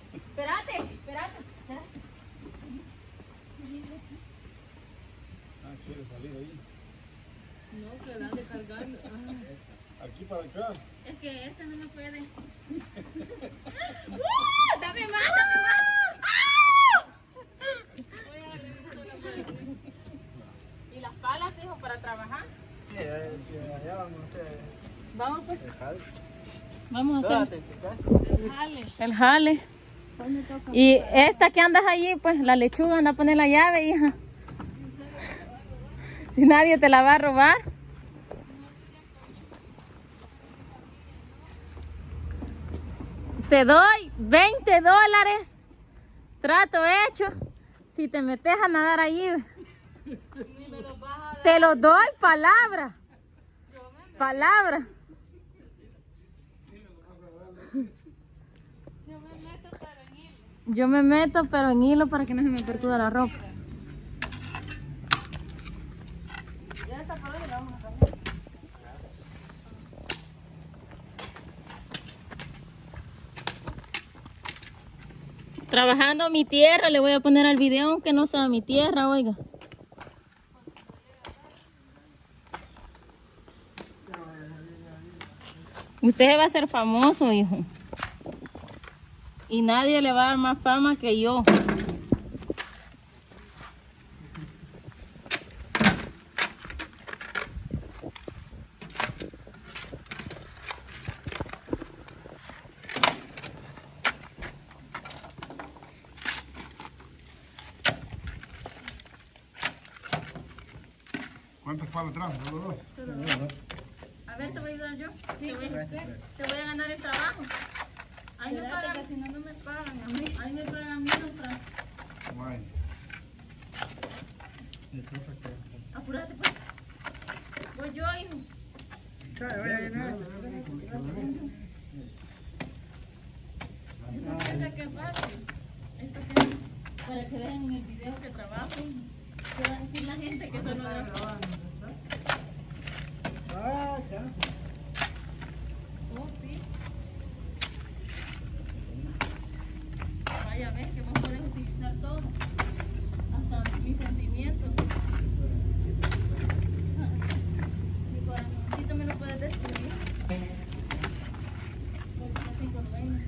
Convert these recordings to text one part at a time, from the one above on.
Espérate. Ah, quiere salir ahí. No, que dale cargando. Aquí para acá. Es que ese no me puede. ¡Dame más! ¿Y las palas, hijo, para trabajar? Sí, allá vamos a hacer. Vamos pues. El jale. Vamos a hacer El jale. el jale. Y esta que andas allí, pues la lechuga, anda a poner la llave, hija. Si nadie te la va a robar. Te doy $20. Trato hecho. Si te metes a nadar allí. Te lo doy, palabra. Palabra. Yo me meto, pero en hilo para que no se me perturbe la ropa. Ya está por ahí, la vamos a cambiar. Trabajando mi tierra, le voy a poner al video aunque no sea mi tierra, oiga. Usted va a ser famoso, hijo. Y nadie le va a dar más fama que yo. ¿Cuántas palas trajo? ¿Solo dos? A ver, te voy a ayudar yo. Te voy a ganar el trabajo. Ahí me pagan, que si no, no me pagan. A mí, ahí me pagan a mí los trabajos. Guay. Apúrate, pues. Voy yo, hijo. Vaya a ganar. Esta que es fácil. Esto que es para que vean en el video que trabajo. ¿Qué va a decir la gente que solo da? Ah, ya. Oh, sí. Vaya a ver que vos podés utilizar todo. Hasta mis sentimientos. Mi corazoncito me lo puedes destruir. Porque así con dueño.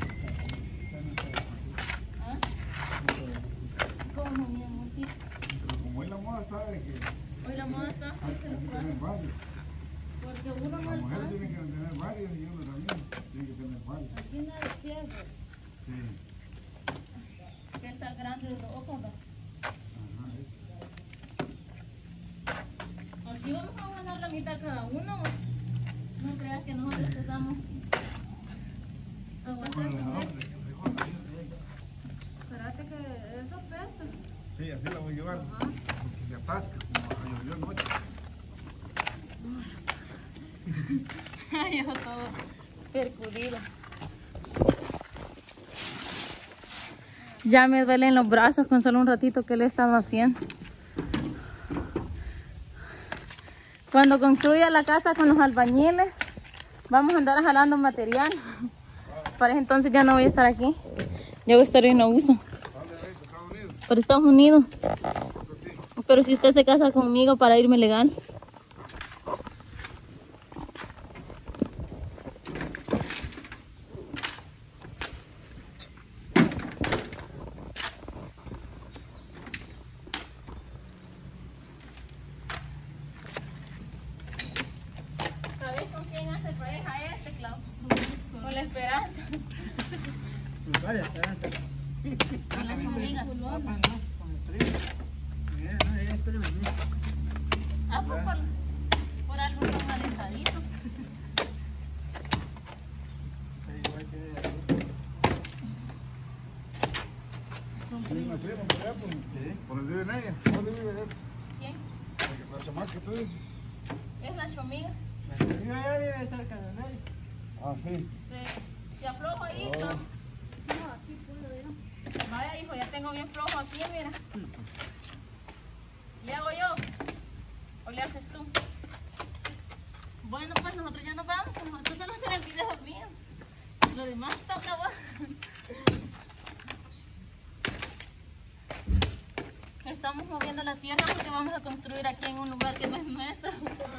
¿Ah? ¿Cómo, mi amorcito? Pero como hoy la moda está de que Hoy la moda está hay fuerte, que tener varios. porque uno no Las mujeres alcanza. tienen que tener varios y uno también tiene que tener varios. Aquí nadie pierde. Sí. Que está grande de los ojos, ¿no? Ajá, Aquí vamos a ganar la mitad cada uno. No creas que nosotros estamos aguantar con esto. Espérate que eso pesa. Sí, así la voy a llevar. Ajá. Porque se atasca como llovió anoche. Ay, yo todo percudido. Ya me duelen los brazos con solo un ratito que le he estado haciendo. Cuando concluya la casa con los albañiles, vamos a andar jalando material. Para ese entonces ya no voy a estar aquí. Ya voy a estar en uso. ¿Dónde ves? ¿Estados Unidos? Para Estados Unidos. Eso sí. Pero si usted se casa conmigo para irme legal. ¿Sabes con quién hace pareja este, Clau? Con la Esperanza. Vaya, espérate. Con la amiga. Con el frío. Mira, no, espérame. Ah, pues por algo son alentaditos. Igual que Sí, una prima, ¿verdad? Pues, sí. por el vive en ella. ¿Dónde vive ella? ¿Quién? La chamaca que tú dices. Es la chomiga. Yo ya vive cerca de él. Ah, sí. Se aflojo ahí, Oh. Clau. No, aquí puedo yo. Vaya, hijo, ya tengo bien flojo aquí, mira. ¿Le hago yo? ¿O le haces tú? Bueno, pues nosotros ya nos vamos. Nosotros solo hacer el video mío. Lo demás toca vos. tierra porque vamos a construir aquí en un lugar que no es nuestro.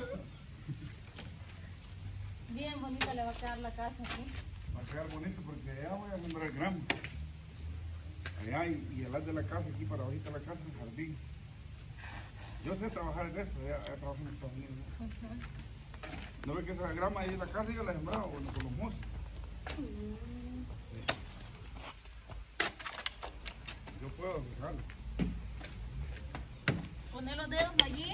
Bien bonita le va a quedar la casa aquí. Va a quedar bonito porque allá voy a sembrar grama. Allá y al lado de la casa, aquí para ahorita la casa, el jardín. Yo sé trabajar en eso, ya trabajo en Estados Unidos. ¿No ves que esa grama ahí en la casa yo la he sembrado con los mozos? Sí. Yo puedo dejarlo. Poner los dedos allí.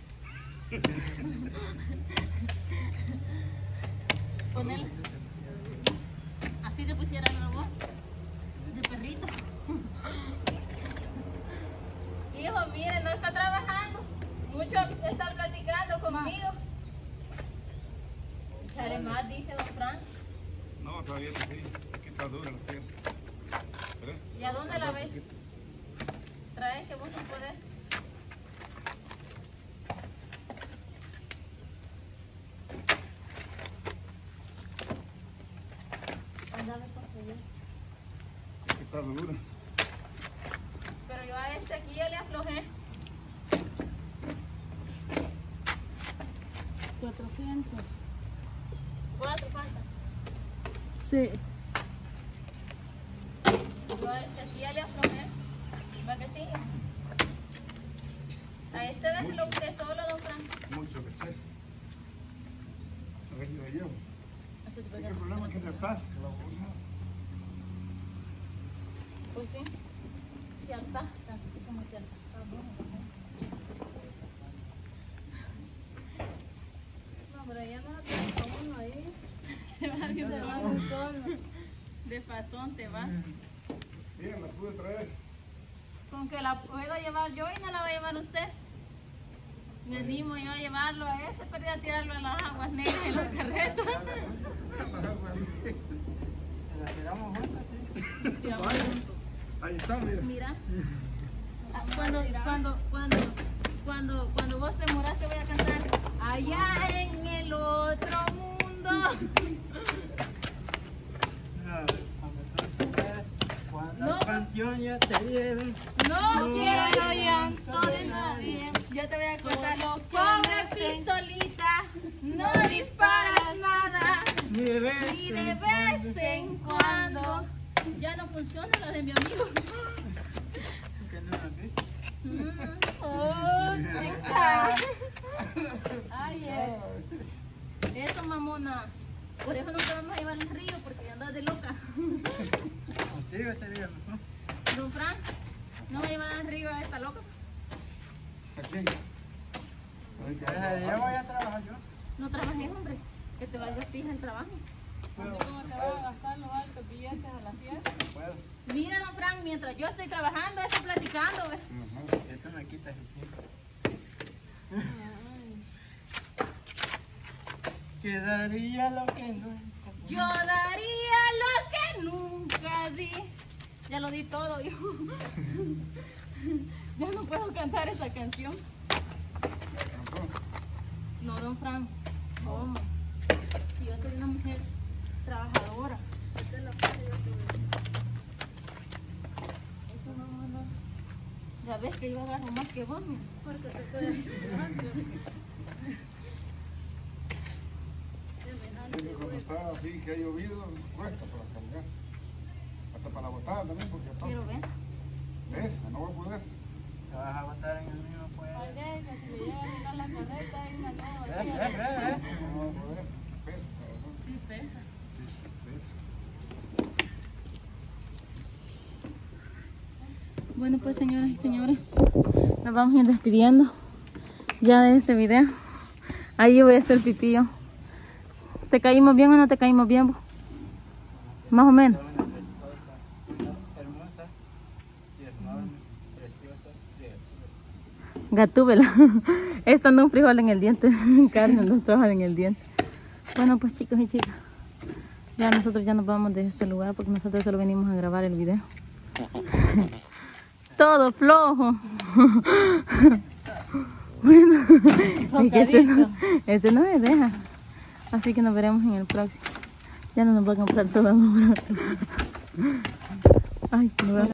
Poner. Así te pusieran la voz. De perrito. Hijo, mire, no está trabajando. Mucho está platicando conmigo. Echaré más, dice don Frank. No, todavía sí. Aquí está dura la tierra. ¿Ves? ¿Y a dónde la ves? Trae que vos no podés. Andame por allá. Aquí está dura. Pero yo a este aquí ya le aflojé. 400. 4 falta. Sí. Yo a este aquí ya le aflojé. ¿Va que sigue? A este déjelo usted solo, don Frank. Mucho que sé. A ver si la llevo. Así te Es puede que el problema es que se atasca la bolsa. Pues sí. Se atasca, así como se atasca. No, pero ya no tengo uno ahí. Se va que se va de solo. De pasón te va. Bien, la pude traer. Con que la puedo llevar yo y no la va a llevar usted. Me animo yo a llevarlo a este para ir a tirarlo a las aguas negras en la carreta. La tiramos juntas, sí. Tiramos juntos. Ahí está, mira. Mira. Cuando vos te morás te voy a cantar allá en el otro mundo. No, cuando tú mueres, cuando No. al panteón ya te lleven. No quiero el llanto de nadie. Yo te voy a contar. Pobre pistolita, no disparas nada. Ni de vez Ni de vez en cuando. Ya no funciona la de mi amigo. que no la has visto. Oh, chica. Ay, eso, mamona. Por eso no te vamos a llevar al río porque andas de loca. Contigo sería mejor. Don Frank, no me llevan al río a esta loca. ¿A quién? Ya voy a trabajar yo. No trabajes, hombre. Que te vayas fija el trabajo. Así como te vas a gastar los altos billetes a la fiesta. Puedo. Mira, don Frank, mientras yo estoy trabajando, estoy platicando. ¿Ves? Ajá. Esto me quita el tiempo. Quedaría lo que no. Yo daría lo que nunca di. Ya lo di todo, yo. Ya no puedo cantar esa canción. No, don Frank. ¿Cómo? Si yo soy una mujer trabajadora. Esta es la parte yo que eso no. Ya ves que yo agarro más que vos, mira. Porque te estoy ayudando. Siempre cuando está así que ha llovido, cuesta para cargar. Hasta para la botada también, porque Pero atasca. ven. Esa, no voy a poder. Te vas a botar en el mismo pueblo. Ay, que si le llega a llenar la carreta hay una nueva. No voy a poder. Pesa, ¿no? Sí, pesa. Sí, pesa. Bueno, pues señoras y señores, nos vamos a ir despidiendo ya de este video. Ahí voy a hacer pipí yo. ¿Te caímos bien o no te caímos bien, vos? Más o menos. Hermosa y enorme, preciosa, criatura. Gatúbela. Esta anda un frijol en el diente. Carne, dos hojas en el diente. Bueno, pues chicos y chicas, ya nosotros ya nos vamos de este lugar porque nosotros solo venimos a grabar el video. Todo flojo. Bueno, es que ese no me deja. Así que nos veremos en el próximo. Ya no nos va a comprar soda. Ay, no.